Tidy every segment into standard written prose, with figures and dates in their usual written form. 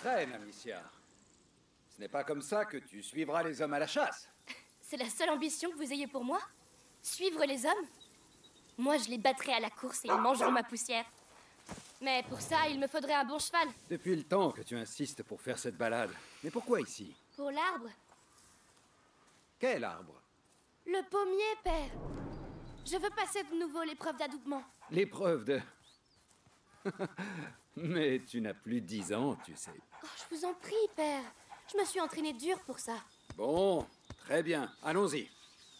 t'entraînes, Amicia. Ce n'est pas comme ça que tu suivras les hommes à la chasse. C'est la seule ambition que vous ayez pour moi? Suivre les hommes? Moi, je les battrai à la course et ils mangeront ma poussière. Mais pour ça, il me faudrait un bon cheval. Depuis le temps que tu insistes pour faire cette balade. Mais pourquoi ici? Pour l'arbre? Quel arbre? Le pommier, père. Je veux passer de nouveau l'épreuve d'adoubement. L'épreuve de... Mais tu n'as plus 10 ans, tu sais. Oh, je vous en prie, père. Je me suis entraînée dur pour ça. Bon, très bien. Allons-y.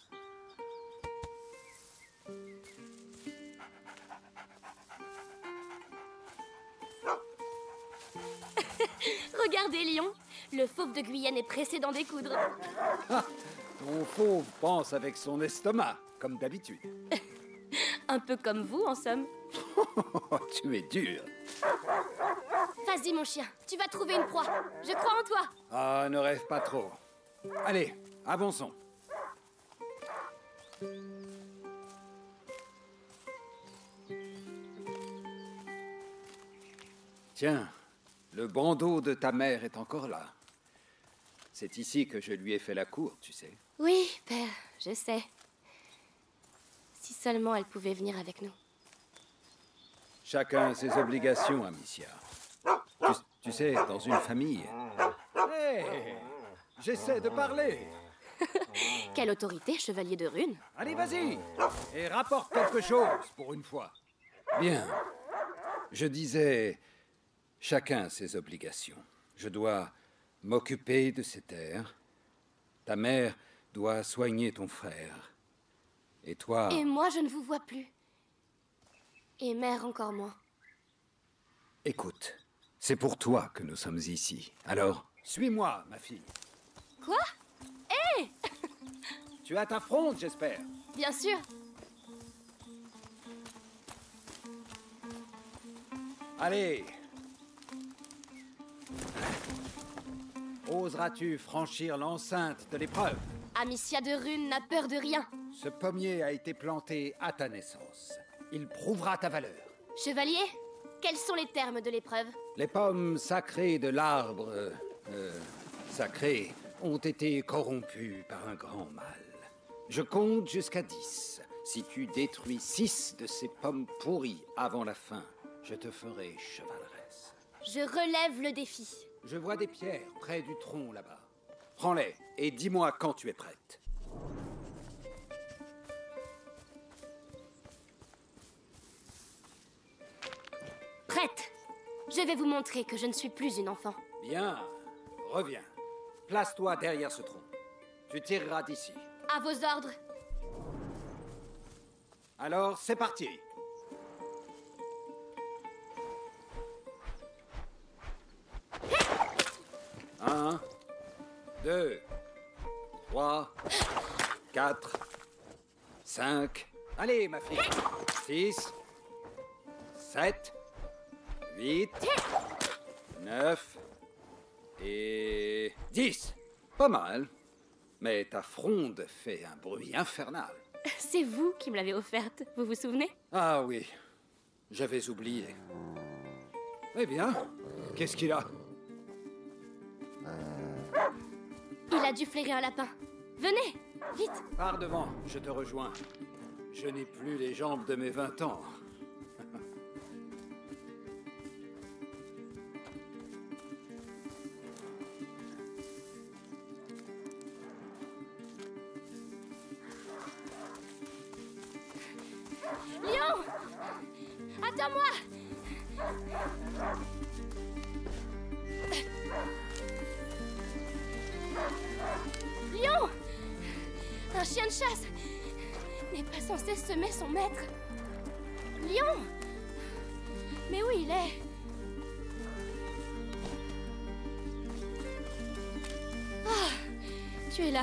Regardez, Lion. Le fauve de Guyenne est pressé d'en découdre. Ah, ton fauve pense avec son estomac, comme d'habitude. Un peu comme vous, en somme. Tu es dur. Vas-y, mon chien. Tu vas trouver une proie. Je crois en toi. Ah, ne rêve pas trop. Allez, avançons. Tiens, le bandeau de ta mère est encore là. C'est ici que je lui ai fait la cour, tu sais. Oui, père, je sais. Si seulement elle pouvait venir avec nous. Chacun ses obligations, Amicia. Tu sais, dans une famille... Hé, j'essaie de parler. Quelle autorité, chevalier de rune. Allez, vas-y, et rapporte quelque chose, pour une fois. Bien. Je disais, chacun ses obligations. Je dois m'occuper de ces terres. Ta mère doit soigner ton frère. Et toi... Et moi, je ne vous vois plus. Et mère encore moins. Écoute, c'est pour toi que nous sommes ici. Alors, suis-moi, ma fille. Quoi? Hé! Tu as ta fronde, j'espère. Bien sûr. Allez. Oseras-tu franchir l'enceinte de l'épreuve? Amicia de Rune n'a peur de rien. Ce pommier a été planté à ta naissance. Il prouvera ta valeur. Chevalier, quels sont les termes de l'épreuve? Les pommes sacrées de l'arbre... sacré ont été corrompues par un grand mal. Je compte jusqu'à 10. Si tu détruis 6 de ces pommes pourries avant la fin, je te ferai chevaleresse. Je relève le défi. Je vois des pierres près du tronc là-bas. Prends-les et dis-moi quand tu es prête. Prête. Je vais vous montrer que je ne suis plus une enfant. Bien, reviens. Place-toi derrière ce tronc. Tu tireras d'ici. À vos ordres. Alors, c'est parti. Un, 2, 3, 4, 5. Allez, ma fille. 6, 7, 8, 9 et 10. Pas mal. Mais ta fronde fait un bruit infernal. C'est vous qui me l'avez offerte, vous vous souvenez? Ah oui, j'avais oublié. Eh bien, qu'est-ce qu'il a? Il a dû flairer un lapin. Venez, vite. Pars devant, je te rejoins. Je n'ai plus les jambes de mes 20 ans. Lion! Attends-moi! Lion! Un chien de chasse n'est pas censé semer son maître. Lion! Mais où il est? Ah, tu es là.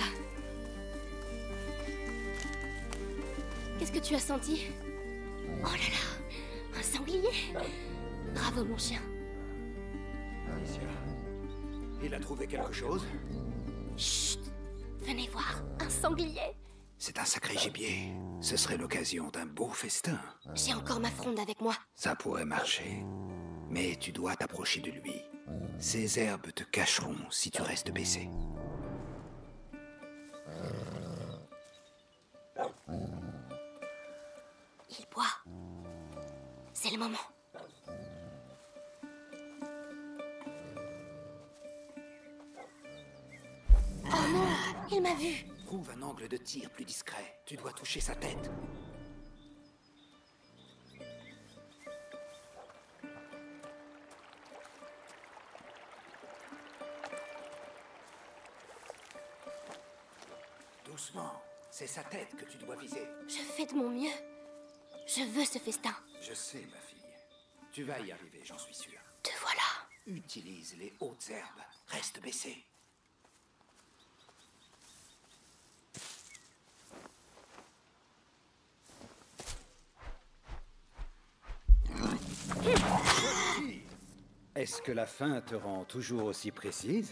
Qu'est-ce que tu as senti? Oh là là, un sanglier! Bravo, mon chien. Alicia, il a trouvé quelque chose? Chut! Venez voir, un sanglier! C'est un sacré gibier. Ce serait l'occasion d'un beau festin. J'ai encore ma fronde avec moi. Ça pourrait marcher. Mais tu dois t'approcher de lui. Ces herbes te cacheront si tu restes baissé. Il boit. C'est le moment. Oh non, il m'a vu. Trouve un angle de tir plus discret. Tu dois toucher sa tête. Doucement. C'est sa tête que tu dois viser. Je fais de mon mieux. Je veux ce festin. Je sais, ma fille. Tu vas y arriver, j'en suis sûr. Te voilà. Utilise les hautes herbes. Reste baissé. Est-ce que la faim te rend toujours aussi précise?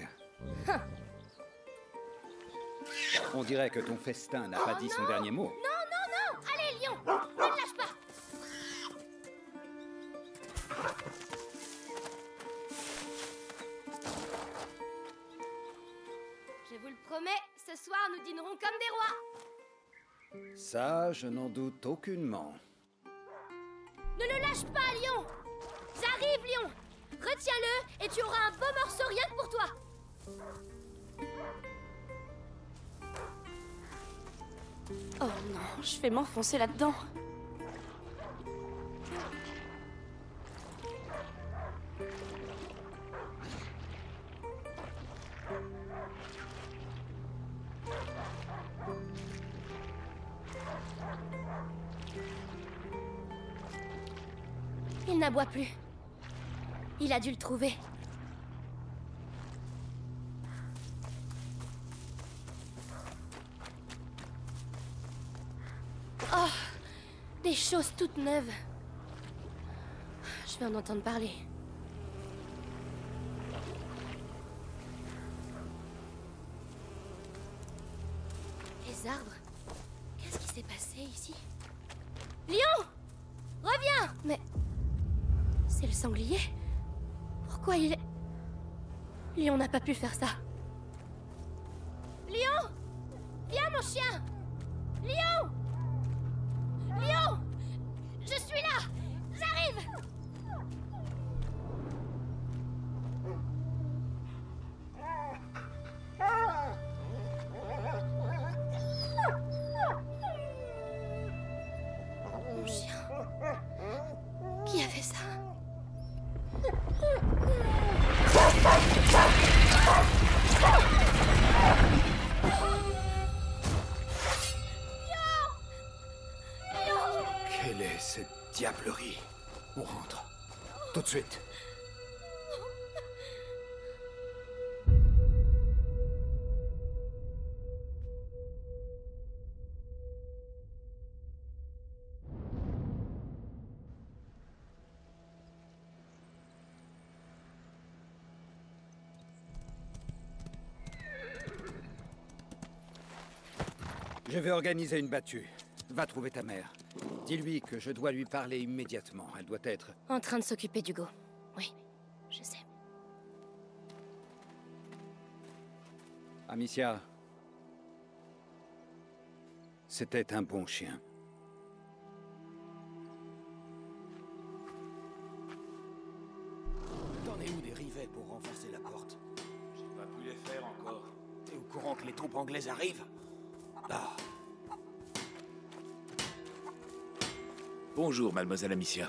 On dirait que ton festin n'a pas dit son dernier mot. Non, non, non. Allez, lion. Ne le lâche pas. Je vous le promets, ce soir, nous dînerons comme des rois. Ça, je n'en doute aucunement. Ne le lâche pas, lion. J'arrive, lion. Retiens-le et tu auras un beau morceau rien que pour toi. Oh non, je vais m'enfoncer là-dedans. Il n'aboie plus. Il a dû le trouver. Oh, des choses toutes neuves. Je vais en entendre parler. Les arbres? Qu'est-ce qui s'est passé ici? Lion! Reviens! Mais... c'est le sanglier? Pourquoi il est... Lion n'a pas pu faire ça. Lion! Viens, mon chien! Lion! Lion! Je suis là! J'arrive! Mon chien... Qui a fait ça? Quelle est cette diablerie? On rentre. Tout de suite. Je vais organiser une battue. Va trouver ta mère. Dis-lui que je dois lui parler immédiatement. Elle doit être... En train de s'occuper d'Hugo. Oui, je sais. Amicia. C'était un bon chien. T'en es où des rivets pour renforcer la porte? J'ai pas pu les faire encore. T'es au courant que les troupes anglaises arrivent? Ah. Bonjour, mademoiselle Amicia.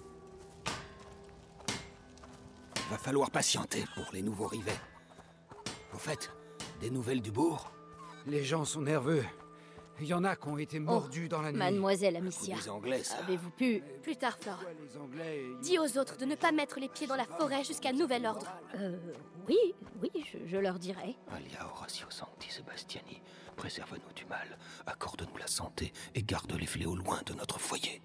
Va falloir patienter pour les nouveaux rivets. Au fait, des nouvelles du bourg? Les gens sont nerveux. Il y en a qui ont été mordus dans la nuit. Mademoiselle Amicia, Les Anglais, ça. avez-vous pu... Plus tard, Flore. Pourquoi les Anglais... Dis aux autres de ne pas mettre les pieds dans la forêt jusqu'à nouvel ordre. Oui, je leur dirai. Alia Horatio Sancti Sebastiani, préserve-nous du mal, accorde-nous la santé et garde les fléaux loin de notre foyer.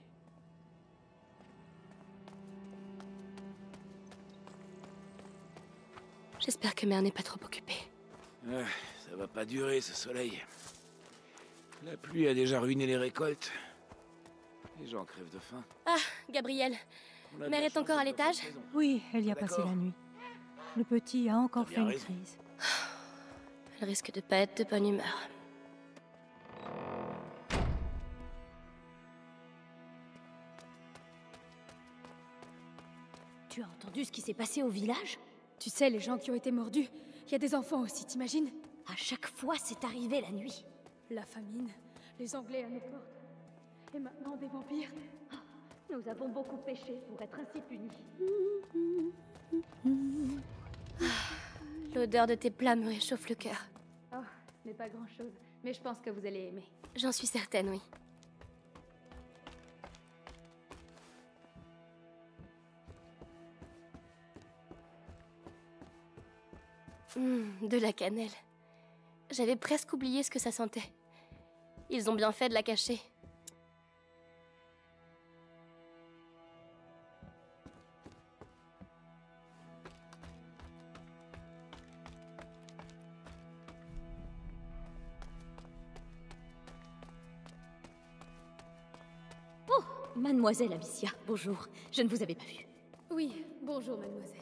J'espère que Mère n'est pas trop occupée. Ça va pas durer, ce soleil. La pluie a déjà ruiné les récoltes. Les gens crèvent de faim. Ah, Gabriel, On a de Mère la est chance encore de à pas l'étage? faire de maison. Oui, elle y a passé D'accord. la nuit. Le petit a encore T'as fait bien une raison. crise. Elle risque de pas être de bonne humeur. Tu as entendu ce qui s'est passé au village? Tu sais, les gens qui ont été mordus, il y a des enfants aussi, t'imagines? À chaque fois, c'est arrivé la nuit. La famine, les Anglais à nos portes. Et maintenant des vampires. Nous avons beaucoup péché pour être ainsi punis. L'odeur de tes plats me réchauffe le cœur. Oh, ce n'est pas grand-chose, mais je pense que vous allez aimer. J'en suis certaine, oui. De la cannelle. J'avais presque oublié ce que ça sentait. Ils ont bien fait de la cacher. Mademoiselle Amicia, bonjour. Je ne vous avais pas vue. Oui, bonjour mademoiselle.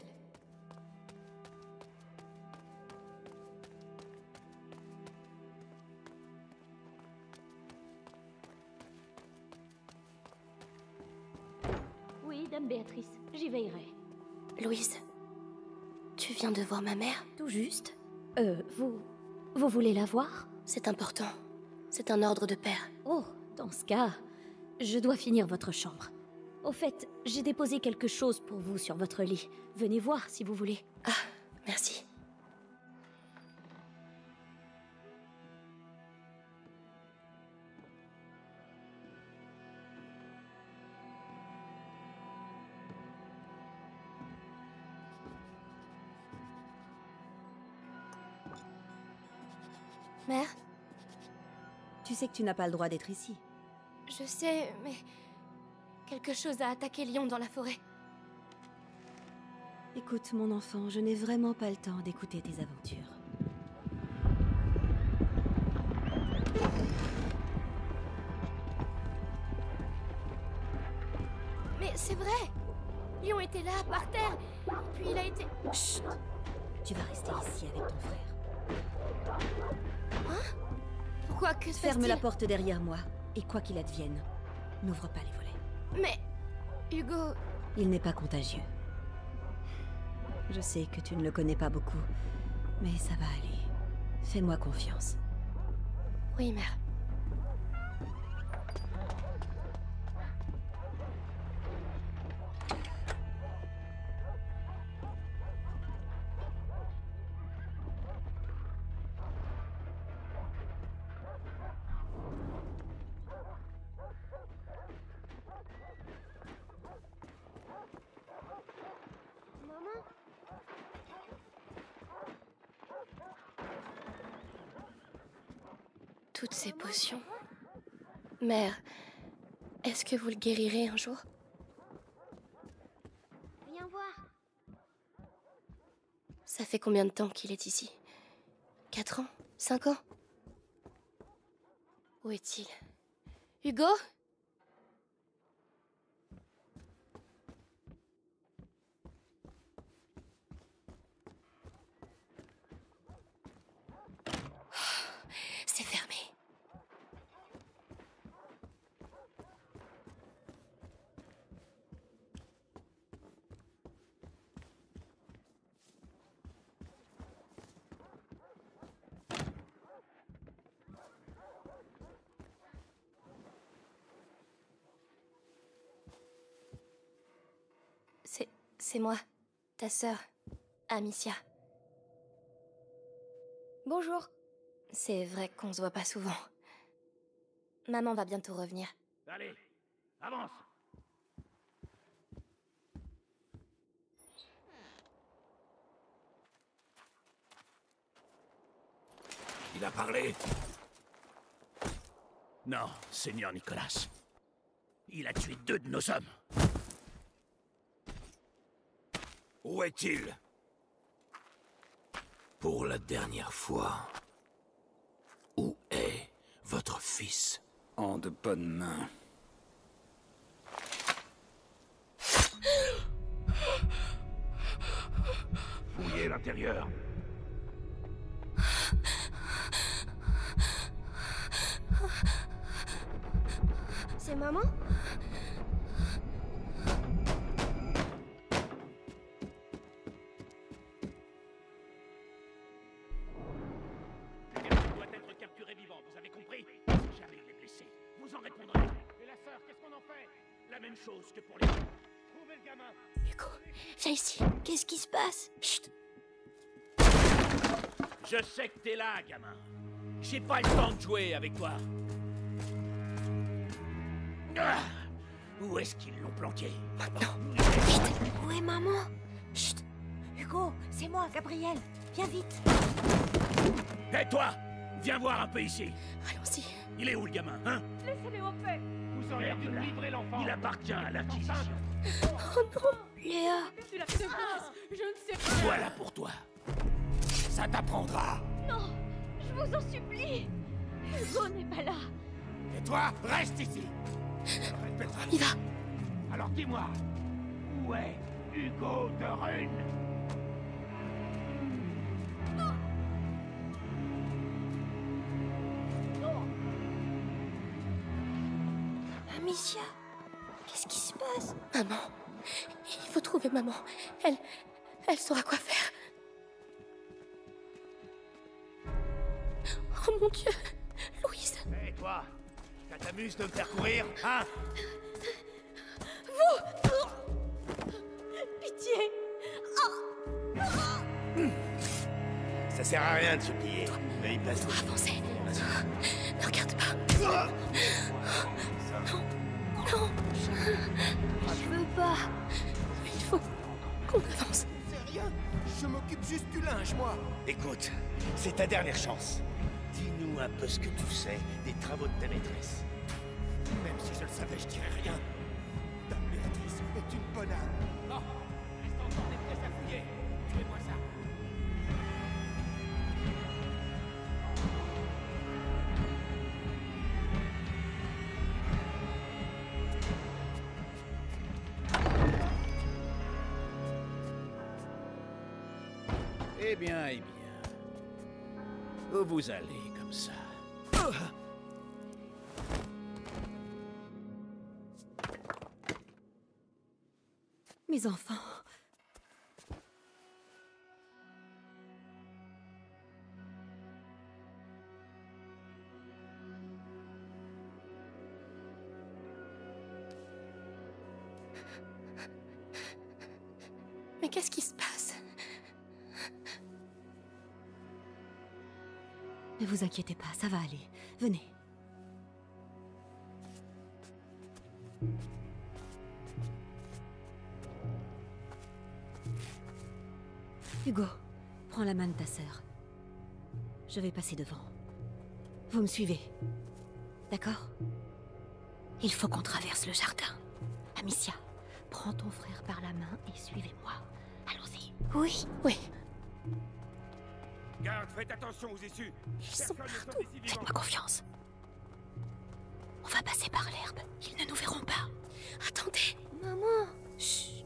Oui, dame Béatrice, j'y veillerai. Louise, tu viens de voir ma mère? Tout juste. Vous voulez la voir? C'est important. C'est un ordre de père. Oh, dans ce cas, je dois finir votre chambre. Au fait, j'ai déposé quelque chose pour vous sur votre lit. Venez voir si vous voulez. Ah, merci. Mère, Tu sais que tu n'as pas le droit d'être ici. je sais, mais... quelque chose a attaqué Lyon dans la forêt. Écoute, mon enfant, je n'ai vraiment pas le temps d'écouter tes aventures. Mais c'est vrai! Lyon était là, par terre, puis il a été... Chut! Tu vas rester ici avec ton frère. Pourquoi? Que se Ferme passe-t-il? la porte derrière moi, et quoi qu'il advienne, n'ouvre pas les volets. Mais... Hugo... Il n'est pas contagieux. Je sais que tu ne le connais pas beaucoup, mais ça va aller. Fais-moi confiance. Oui, mère. Toutes ces potions. Mère, est-ce que vous le guérirez un jour? Viens voir. Ça fait combien de temps qu'il est ici? 4 ans? 5 ans? Où est-il? Hugo? C'est fermé. C'est moi, ta sœur, Amicia. Bonjour. C'est vrai qu'on se voit pas souvent. Maman va bientôt revenir. Allez, avance. Il a parlé? Non, Seigneur Nicolas. Il a tué 2 de nos hommes. Où est-il? Pour la dernière fois, où est votre fils? En de bonnes mains. Fouillez l'intérieur. C'est maman? Elle doit être capturée vivant, vous avez compris? Si jamais il est blessé, vous en répondrez. Et la sœur, qu'est-ce qu'on en fait? La même chose que pour les autres. Trouvez le gamin. Hugo, viens ici. Qu'est-ce qui se passe? Chut. Je sais que t'es là, gamin. J'ai pas le temps de jouer avec toi. Ah, où est-ce qu'ils l'ont planqué? Maintenant. Vite. Où est maman? Chut. Hugo, c'est moi, Gabriel. Viens vite. Hé, toi! Viens voir un peu ici. Allons-y. Il est où, le gamin, hein? Laissez-les en paix. Vous auriez dû livrer l'enfant. Il appartient à l'Inquisition. Oh non, Léa. Tu la secours. Je ne sais pas. Voilà pour toi. Ça t'apprendra. Non, je vous en supplie. Hugo n'est pas là. Et toi, reste ici. On y va. Alors dis-moi, où est Hugo de Rune? Amicia, qu'est-ce qui se passe? Maman, il faut trouver maman. Elle saura quoi faire. Oh mon Dieu, Louise. Hé, toi, ça t'amuse de me faire courir, hein? Pitié. Ça sert à rien de se plier. Mais il passe. Avancez. Ne regarde pas. Non. Je veux pas. Il faut qu'on avance. C'est rien. Je m'occupe juste du linge, moi. Écoute, c'est ta dernière chance. Dis-nous un peu ce que tu sais des travaux de ta maîtresse. Même si je le savais, je dirais rien. Dame Béatrice est une bonne âme. Non, reste encore des pièces à fouiller. Tuez-moi ça. Eh bien, eh bien. Où vous allez comme ça? Mes enfants. Mais qu'est-ce qui se passe? Ne vous inquiétez pas, ça va aller. Venez. Hugo, prends la main de ta sœur. Je vais passer devant. Vous me suivez. D'accord? Il faut qu'on traverse le jardin. Amicia, prends ton frère par la main et suivez-moi. Allons-y. Oui, oui. Garde, faites attention aux issues. Ils sont partout. Faites-moi confiance. On va passer par l'herbe. Ils ne nous verront pas. Attendez. Maman. Chut.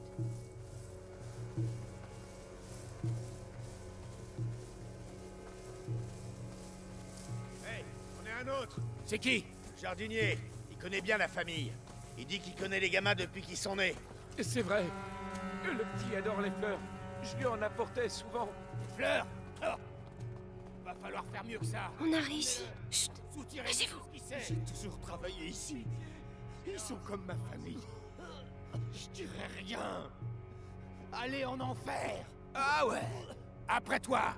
Hey, on est un autre. C'est qui? Le jardinier. Il connaît bien la famille. Il dit qu'il connaît les gamins depuis qu'ils sont nés. C'est vrai. Le petit adore les fleurs. Je lui en apportais souvent. Les fleurs? Oh. Va falloir faire mieux que ça. On a réussi. Chut. Soutirez Laissez-vous. ce qu'il sait. J'ai toujours travaillé ici. Ils sont comme ma famille. Je dirais rien. Allez en enfer. Ah ouais. Après toi.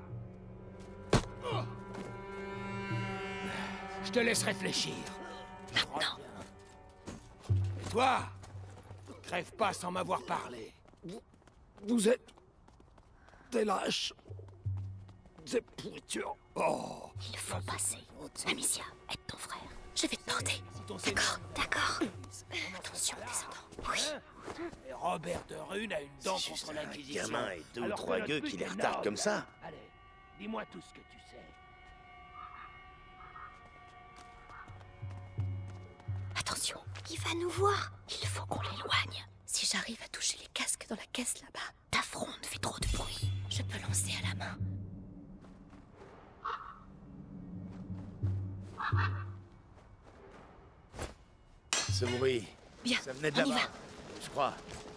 Je te laisse réfléchir. Maintenant. Et toi, crève pas sans m'avoir parlé. Vous êtes des lâches. Des pourritures. Oh. Il faut passer. Amicia, aide ton frère. Je vais te porter. D'accord, d'accord. Attention, descendant. Oui. Et Robert de Rune a une dent contre l'Inquisition. Un gamin et deux ou Alors trois que gueux notre qui but les est retardent noble. comme ça. Allez, dis-moi tout ce que tu sais. Attention, il va nous voir. Il faut qu'on l'éloigne. Si j'arrive à toucher les casques dans la caisse là-bas, ta fronde fait trop de bruit. Je peux lancer pincée à la main. Ce bruit, Bien, ça venait de on y là-bas, va. je crois.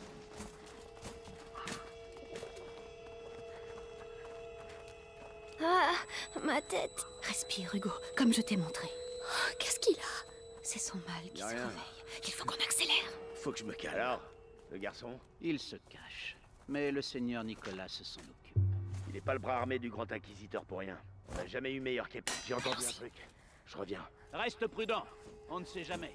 Ah, ma tête. Respire, Hugo, comme je t'ai montré. Oh, qu'est-ce qu'il a? C'est son mal qui Y a se rien. réveille. Il faut qu'on accélère. Faut que je me calme. Alors, le garçon, Il se cache. Mais le seigneur Nicolas s'en occupe. Il n'est pas le bras armé du grand inquisiteur pour rien. On n'a jamais eu meilleur qu'épée. J'ai entendu un truc. Je reviens. Reste prudent. On ne sait jamais.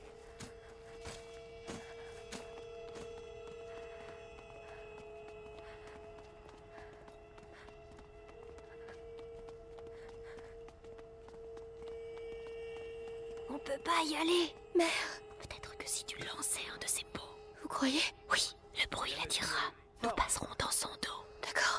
On peut pas y aller. Mère, Peut-être que si tu lançais un de ces pots, vous croyez? oui, le bruit l'attirera. Nous passerons dans son dos. D'accord.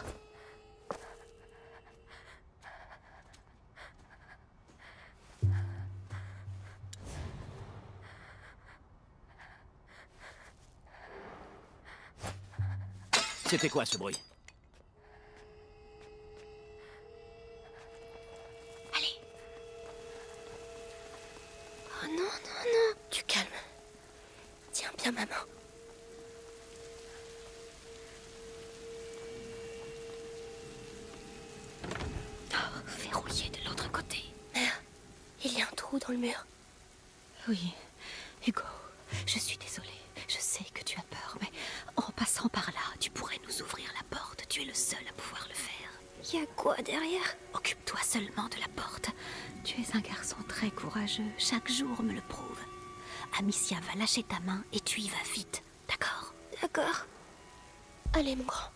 C'était quoi ce bruit? Allez. Oh non, non, non. Du calme. Tiens bien ma main. Verrouillé de l'autre côté. Mère, il y a un trou dans le mur. Oui, Hugo, je suis désolée. Je sais que tu as peur, mais en passant par là, tu pourrais nous ouvrir la porte. Tu es le seul à pouvoir le faire. Il y a quoi derrière? Occupe-toi seulement de la porte. Tu es un garçon très courageux. Chaque jour me le prouve. Amicia va lâcher ta main et tu y vas vite. D'accord? D'accord. Allez, mon grand.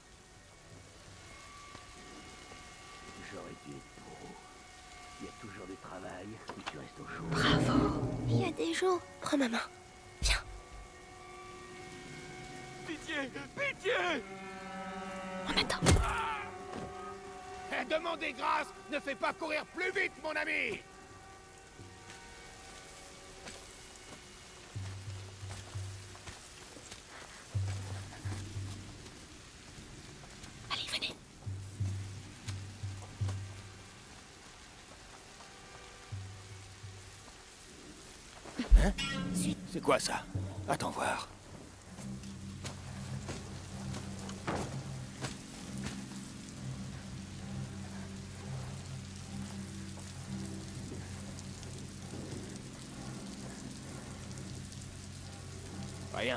J'aurais dû être bourreau. Il y a toujours du travail, mais tu restes au chaud. Bravo. Il y a des jours. Prends ma main. Viens. Pitié! Pitié! On attend. Demandez grâce ne fait pas courir plus vite, mon ami. Allez, venez. C'est quoi ça? Attends voir. Rien.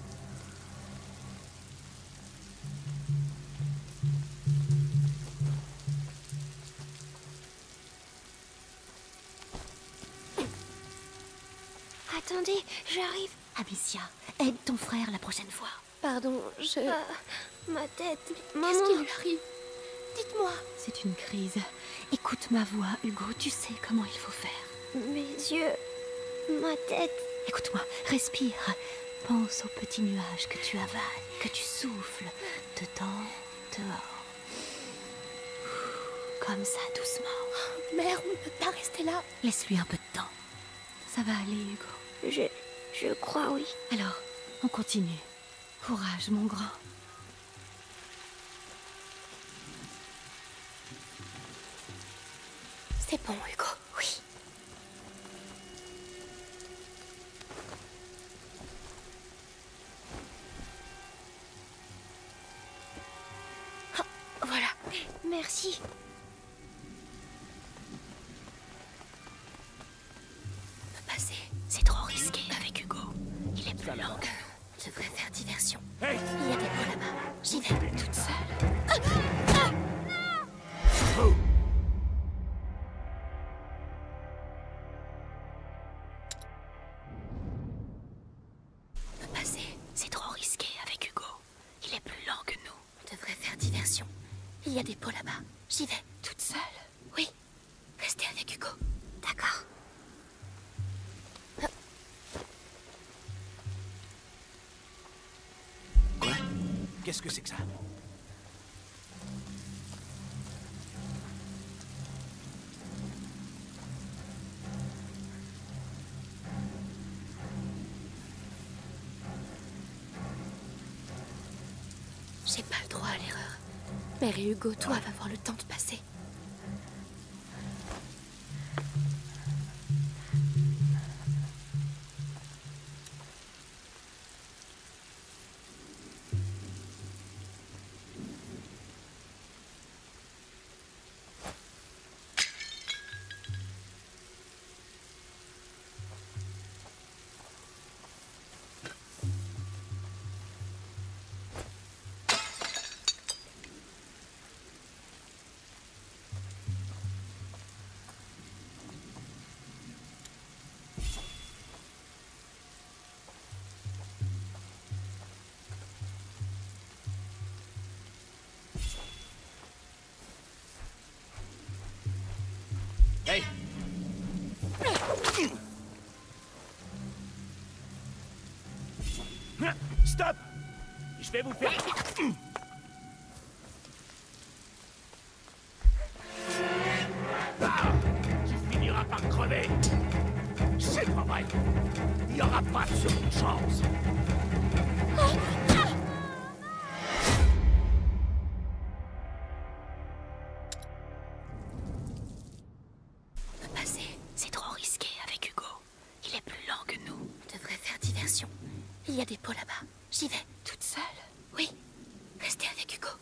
Attendez, j'arrive. Amicia, aide ton frère la prochaine fois. Pardon, je... ma tête... Maman. Qu'est-ce qui lui arrive? Dites-moi. C'est une crise. Écoute ma voix, Hugo, tu sais comment il faut faire. Mes yeux... ma tête... Écoute-moi, respire. Pense aux petits nuages que tu avales, que tu souffles, dedans, dehors. Comme ça, doucement. Mère, on ne peut pas rester là. Laisse-lui un peu de temps. Ça va aller, Hugo. Je crois, oui. Alors, on continue. Courage, mon grand. C'est bon, Hugo. Oui. Ah, voilà. Merci. On peut passer. C'est trop risqué avec Hugo. Il est plus lent que nous. Je devrais faire diversion. Hey! Il y a des pots là-bas. J'y vais toute seule. On peut passer. C'est trop risqué avec Hugo. Il est plus lent que nous. On devrait faire diversion. Il y a des pots là-bas. J'y vais. Toute seule. Oui. Restez avec Hugo. D'accord. Quoi? Qu'est-ce que c'est que ça? J'ai pas le droit à l'erreur. Mère et Hugo doivent avoir le temps de passer. Hey! Stop! Je vais vous faire... Ah! Tu finiras par crever! C'est pas vrai! Il n'y aura pas de seconde chance! Il y a des pots là-bas. J'y vais. Toute seule? Oui. Restez avec Hugo.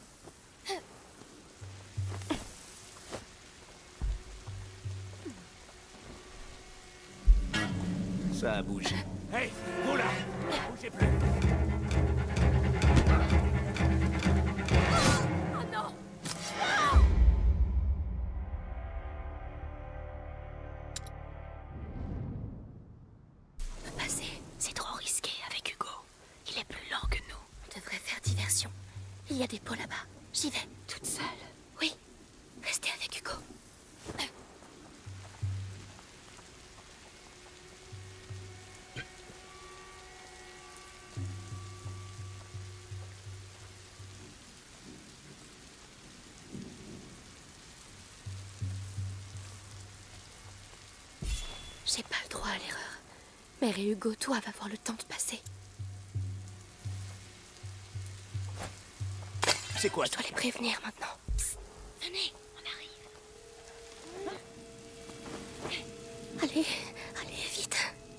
Ça a bougé. Hey, vous là! Bougez plus! Oh non! Il y a des pots là-bas. J'y vais. Toute seule? Oui. Restez avec Hugo. J'ai pas le droit à l'erreur. Mère et Hugo doivent avoir le temps de passer. C'est quoi? Je dois les prévenir maintenant. Psst, venez, on arrive. Allez, allez, vite.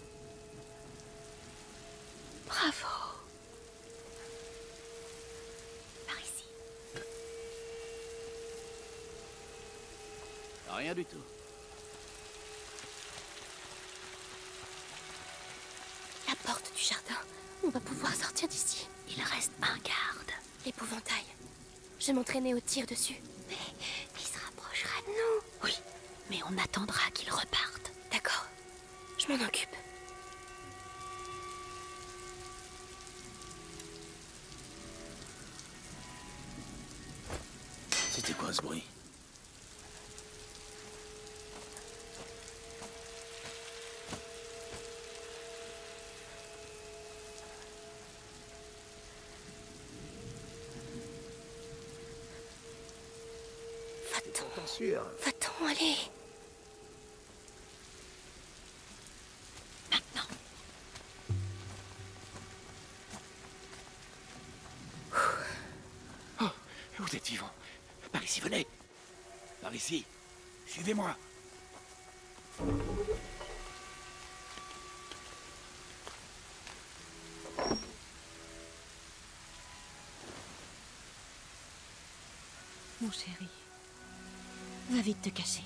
Bravo. Par ici. Rien du tout. La porte du jardin. On va pouvoir sortir d'ici. Il reste un garde. L'épouvantail. Je m'entraînais au tir dessus. Mais il se rapprochera de nous. Oui, mais on attendra qu'il reparte. D'accord. Je m'en occupe. C'était quoi ce bruit? Va-t'en, allez. Maintenant. Oh, vous êtes vivant. Par ici, venez. Par ici. Suivez-moi. Mon chéri. Va vite te cacher.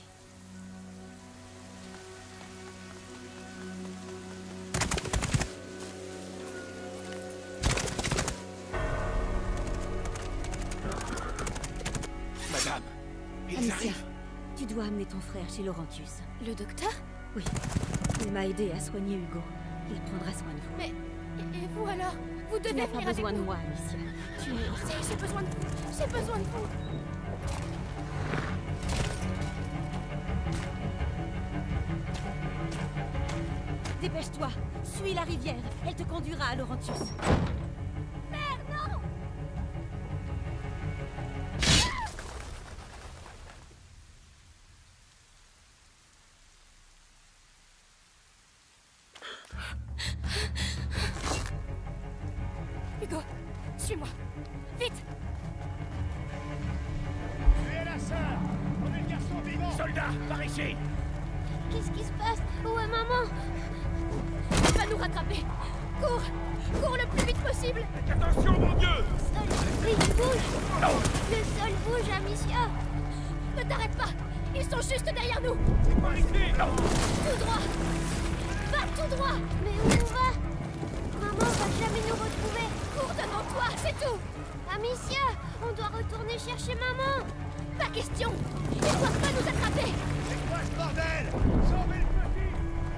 Madame, ils Alicia, arrivent. tu dois amener ton frère chez Laurentius. Le docteur? Oui. Il m'a aidé à soigner Hugo. Il prendra soin de vous. Mais... Et vous alors? Vous devez Tu n'as venir pas besoin avec de nous. moi, Alicia. Tu es... J'ai besoin de vous. J'ai besoin de vous. Dépêche-toi. Suis la rivière. Elle te conduira à Laurentius. Mère, non! Hugo, suis-moi. Vite! Par ici! Qu'est-ce qui se passe? Où est maman? Il va nous rattraper! Cours! Cours le plus vite possible! Faites attention, mon Dieu! Le sol, il bouge! Le sol bouge, Amicia! Ne t'arrête pas! Ils sont juste derrière nous! C'est par ici! Tout droit! Va tout droit! Mais où on va? Maman va jamais nous retrouver! Cours devant toi, c'est tout! Amicia! On doit retourner chercher maman! Pas question! Ils doivent pas nous attraper! C'est quoi ce bordel? Sauvez le petit!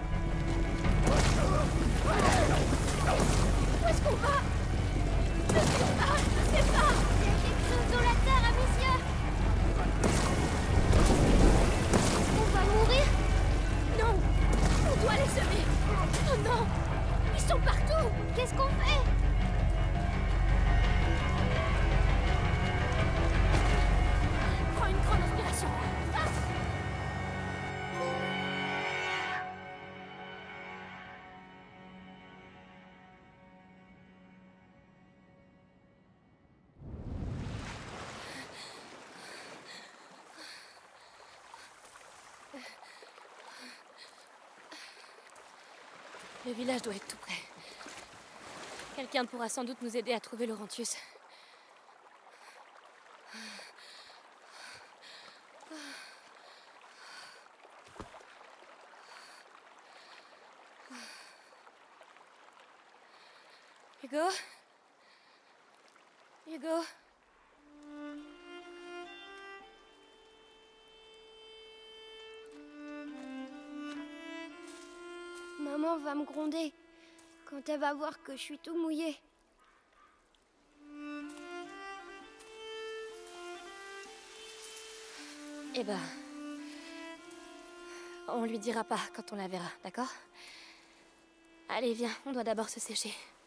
Où est-ce qu'on va? Je sais pas! Il y a quelque chose dans la terre, Amicia! On va mourir? Non! On doit les semer! Oh non! Ils sont partout! Qu'est-ce qu'on fait? Prends une grande inspiration! Vite! Le village doit être tout près. Quelqu'un pourra sans doute nous aider à trouver Laurentius. Hugo? Hugo? Maman va me gronder quand elle va voir que je suis tout mouillé. Eh ben, on lui dira pas quand on la verra, d'accord? Allez, viens, on doit d'abord se sécher.